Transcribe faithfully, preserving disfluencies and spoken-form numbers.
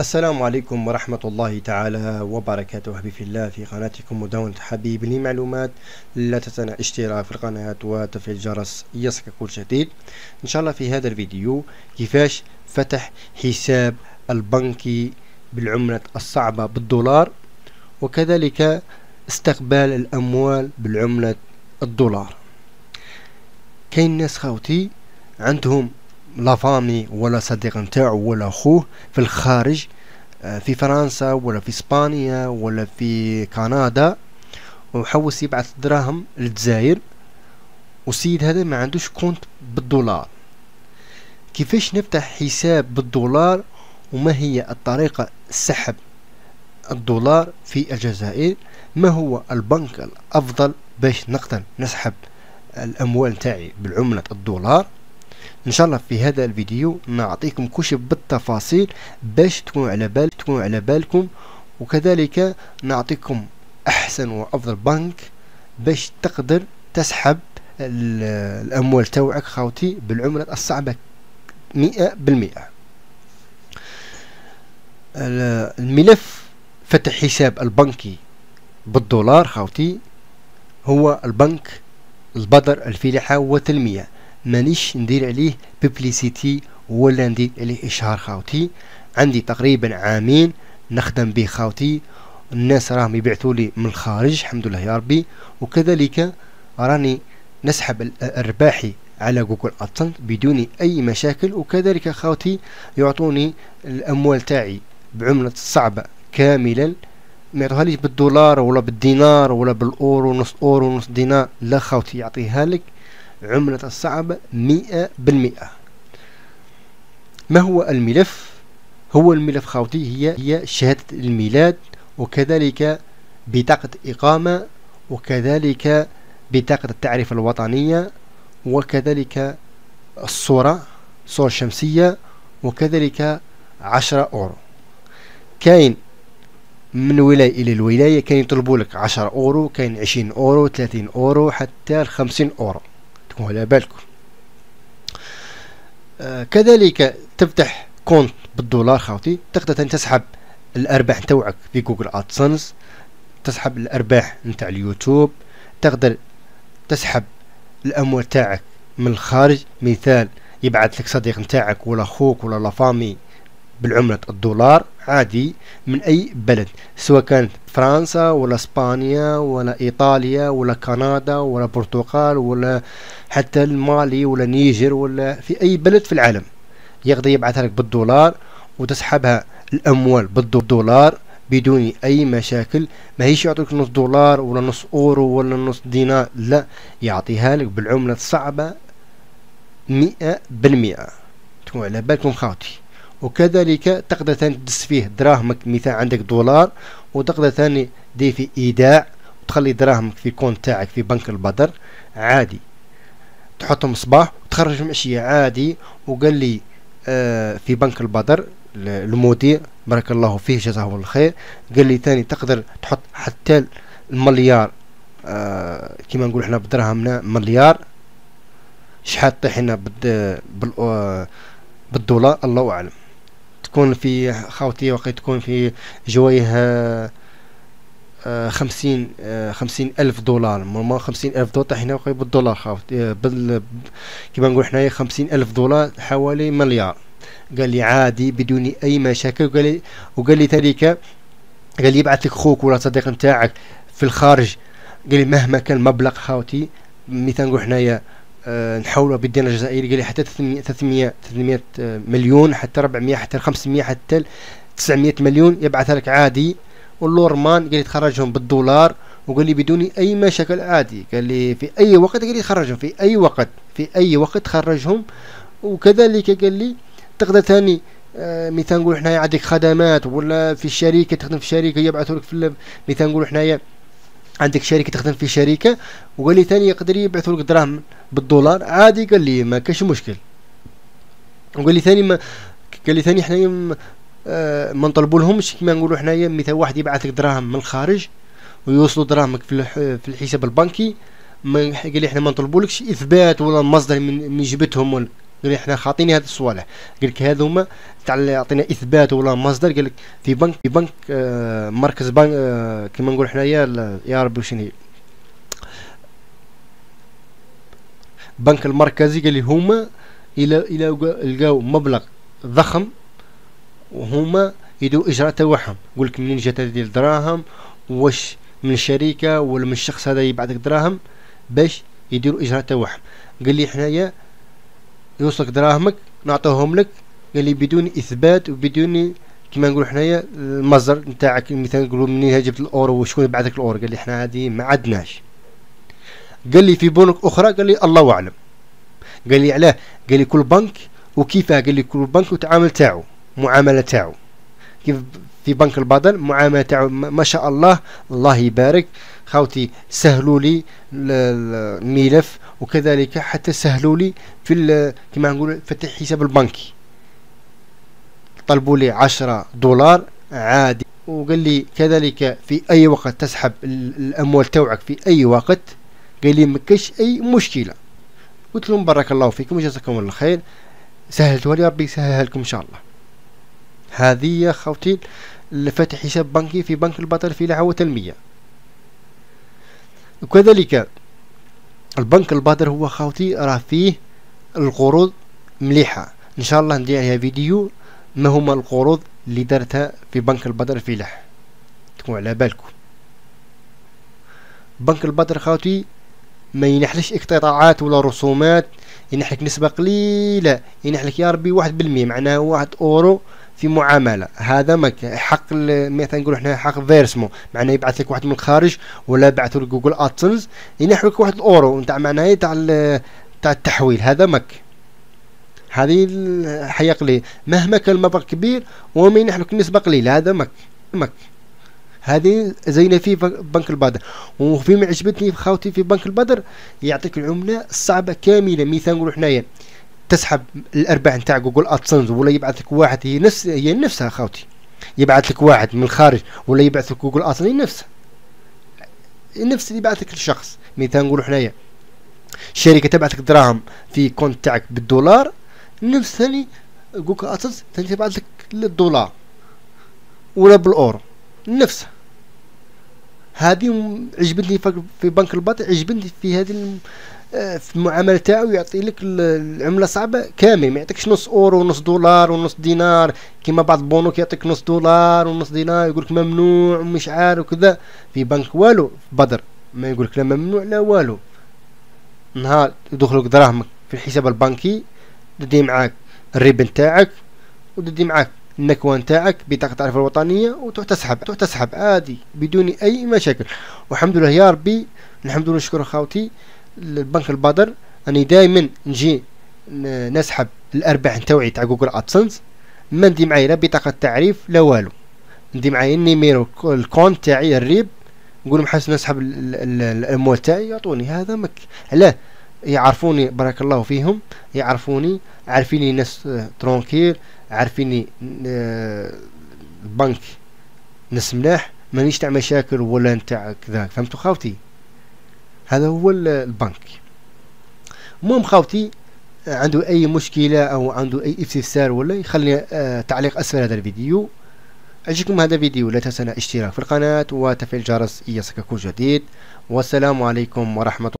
السلام عليكم ورحمة الله تعالى وبركاته. أحبابي في الله، في قناتكم مدونة حبيب لمعلومات. لا تنسى الاشتراك في القناة وتفعيل الجرس يصلك كل جديد. إن شاء الله في هذا الفيديو كيفاش فتح حساب البنكي بالعملة الصعبة بالدولار، وكذلك استقبال الأموال بالعملة الدولار. كاين ناس خاوتي عندهم لافامي ولا صديق نتاعو ولا خوه في الخارج، في فرنسا ولا في اسبانيا ولا في كندا، وحوس يبعث دراهم للجزائر، والسيد هذا ما عندوش كونت بالدولار. كيفاش نفتح حساب بالدولار، وما هي الطريقة سحب الدولار في الجزائر؟ ما هو البنك الافضل باش نقدر نسحب الاموال تاعي بالعملة الدولار؟ ان شاء الله في هذا الفيديو نعطيكم كل بالتفاصيل باش تكونوا على بال تكونوا على بالكم، وكذلك نعطيكم احسن وافضل بنك باش تقدر تسحب الاموال تاوعك خاوتي بالعملة الصعبة مئة بالمئة. الملف فتح حساب البنكي بالدولار خاوتي هو البنك البدر الفلاحة والتنمية. مانيش ندير عليه ببليسيتي ولا ندير عليه اشهار خاوتي، عندي تقريبا عامين نخدم به خاوتي. الناس راهم يبعثوا لي من الخارج الحمد لله يا ربي، وكذلك راني نسحب الارباحي على جوجل ادسنس بدون اي مشاكل، وكذلك خاوتي يعطوني الاموال تاعي بعملة صعبة كاملا، ما يعطوها ليش بالدولار ولا بالدينار ولا بالاورو، نص اورو نص دينار، لا خاوتي يعطيها لك عملة الصعبة مئة بالمئة. ما هو الملف؟ هو الملف خاوتي هي هي شهادة الميلاد، وكذلك بطاقة إقامة، وكذلك بطاقة التعريف الوطنية، وكذلك الصورة صورة شمسية، وكذلك عشرة أورو. كاين من ولاية إلى الولاية كاين يطلبوا لك عشرة أورو، كاين عشرين أورو، ثلاثين أورو، حتى خمسين أورو، تكونوا على بالكم. آه كذلك تفتح كونت بالدولار خاوتي، تقدر تسحب الأرباح نتاوعك في جوجل ادسنس، تسحب الأرباح نتاع اليوتيوب، تقدر تسحب الأموال تاعك من الخارج. مثال يبعث لك صديق نتاعك ولا أخوك ولا لافامي بالعملة الدولار عادي من أي بلد، سواء كانت فرنسا ولا اسبانيا ولا ايطاليا ولا كندا ولا البرتغال ولا حتى المالي ولا نيجر ولا في اي بلد في العالم، يقدر يبعثها لك بالدولار وتسحبها الاموال بالدولار بدون اي مشاكل. ما هيش يعطيك نص دولار ولا نص اورو ولا نص دينار، لا، يعطيها لك بالعملة الصعبة مئة بالمئة، تكونوا على بالكم خاوتي. وكذلك تقدر ثاني تدس فيه دراهمك، مثال عندك دولار، وتقدر ثاني دي في ايداع وتخلي دراهمك في كونت تاعك في بنك البدر عادي، تحطهم صباح وتخرجهم عشية عادي. وقال لي آه في بنك البدر المدير بارك الله فيه جزاه الله الخير، قال لي ثاني تقدر تحط حتى المليار، آه كما نقول احنا بدراهمنا مليار، شحال طيح لنا بالدولار الله اعلم. تكون في خاوتي وقت تكون في جوايه آه خمسين آه خمسين ألف دولار، ما خمسين ألف دولار حنا وقت بالدولار خاوتي بال كيما نقول حنايا خمسين ألف دولار حوالي مليار. قال لي عادي بدون أي مشاكل. وقال لي وقال لي ذلك، قال لي يبعث لك خوك ولا صديق نتاعك في الخارج، قال لي مهما كان المبلغ خاوتي، مثال نقول حنايا أه نحولها بالدينار الجزائري، قال لي حتى ثلاثمية ثلاثمية مليون، حتى أربعمية، حتى خمسمية، حتى تسعمية مليون يبعثها لك عادي. واللورمان قال لي تخرجهم بالدولار، وقال لي بدون اي مشاكل عادي. قال لي في اي وقت، قال لي تخرجهم في اي وقت، في اي وقت تخرجهم. وكذلك قال لي تقدر ثاني آه مثال نقول حنايا عندك خدمات ولا في الشركه تخدم في شركه يبعثوا لك في مثال نقول حنايا عندك شركة تخدم في شركة، وقال لي ثاني يقدر يبعثوا لك دراهم بالدولار عادي، قال لي ما كاش مشكل. وقال لي ثاني ما قال لي ثاني حنايا ما, آه ما نطلبوا لهمش كما نقولوا حنايا، مثال واحد يبعث لك دراهم من الخارج ويوصلوا دراهمك في في الحساب البنكي، ما قال لي احنا ما نطلبولكش اثبات ولا مصدر من من جبتهم، قال لي احنا خاطيني هاد الصوالح، قال لك هذوما تاع يعطينا اثبات ولا مصدر. قال لك في بنك في بنك آه مركز بنك آه كيما نقول حنايا يا ربي وشنو البنك المركزي. قال لي هما الى الى لقاو مبلغ ضخم وهما يديروا اجراء تاعهم. يقول لك منين جات هذه الدراهم، واش من الشركه ولا من الشخص هذا يبعث لك دراهم باش يديروا اجراء تاعهم. قال لي حنايا يوصلك دراهمك نعطوهم لك، قال لي بدون اثبات وبدون كما نقولوا حنايا المصدر نتاعك، مثلا نقولوا منين جبت الاورو وشكون بعث لك الاورو. قال لي حنا هذه ما عندناش. قال لي في بنوك اخرى قال لي الله اعلم. قال لي علاه؟ قال لي كل بنك وكيفاه، قال لي كل بنك وتعامل تاعو معامله تاعو. كيف في بنك البدر معامله تاعو ما شاء الله الله يبارك خاوتي، سهلوا لي الملف وكذلك حتى سهلوا لي في كما نقول فتح حساب البنكي. طلبوا لي عشرة دولار عادي، وقال لي كذلك في اي وقت تسحب الاموال تاوعك في اي وقت. قال لي ما كاش اي مشكله. قلت لهم بارك الله فيكم وجزاكم الله خير، سهلتوا لي ربي يسهلها لكم ان شاء الله. هذه يا خوتي فتح حساب بنكي في بنك البطل في لعوة المياه. وكذلك البنك البادر هو خوتي راه فيه القروض مليحة، ان شاء الله ندير عليها فيديو ما هما القروض اللي دارتها في بنك البدر في لح تكون على بالكم. بنك البدر خوتي ما ينحلش اقتطاعات ولا رسومات، ينحلك نسبة قليلة، ينحلك يا ربي واحد بالمية، معناها واحد اورو في معاملة. هذا مك حق مثلا نقول احنا حق فيرسمون، معناه يبعث لك واحد من الخارج ولا يبعث لك جوجل ادسنس ينحو لك واحد الاورو نتاع معناه تاع تاع التحويل. هذا مك هذه الحياة قليل مهما كان المبلغ كبير وما ينحلك نسبة قليلة. هذا مك مك هذه زينة في بنك البدر. وفي ما عجبتني خاوتي في بنك البدر يعطيك العملة الصعبة كاملة. مثال نقول حنايا تسحب الارباح نتاع جوجل ادسنس ولا يبعث لك واحد، هي نفس هي نفسها خاوتي، يبعث لك واحد من الخارج ولا يبعث لك جوجل ادسنس نفسها نفس اللي يبعث لك الشخص. مثال نقول حنايا شركة تبعث لك دراهم في كونت تاعك بالدولار، نفس ثاني جوجل ادسنس ثاني تبعث لك للدولار ولا بالاورو نفسها. هذه عجبتني في بنك البطل، عجبتني في هذه في المعامله تاعو يعطي لك العمله صعبه كامل، ما يعطيكش نص اورو ونص دولار ونص دينار كيما بعض البنوك يعطيك نص دولار ونص دينار يقول لك ممنوع ومش عارف وكذا. في بنك والو في بدر ما يقول لك لا ممنوع لا والو. نهار يدخلوك دراهمك في الحساب البنكي تدي معاك الريبن تاعك وتدي معاك النكوة نتاعك بطاقة التعريف الوطنية وتسحب تسحب عادي بدون أي مشاكل. والحمد لله يا ربي، الحمد لله نشكر خاوتي البنك البدر. أني دايما نجي نسحب الأرباح نتاوعي تاع جوجل أدسنس، ما ندي معايا لا بطاقة تعريف لا والو، ندي معايا النيميرو الكونت تاعي الريب، نقول محسن نسحب الأموال تاعي يعطوني. هذا مك علاه يعرفوني بارك الله فيهم، يعرفوني عارفيني ناس ترونكيل، عارفيني البنك ناس ملاح، مانيش تاع مشاكل ولا نتاع كذا. فهمتوا خاوتي؟ هذا هو البنك. المهم خاوتي عنده اي مشكله او عنده اي استفسار ولا يخلي آه تعليق اسفل هذا الفيديو. عجبكم هذا الفيديو لا تنسى الاشتراك في القناه وتفعيل الجرس ليصلك كل جديد. والسلام عليكم ورحمه الله.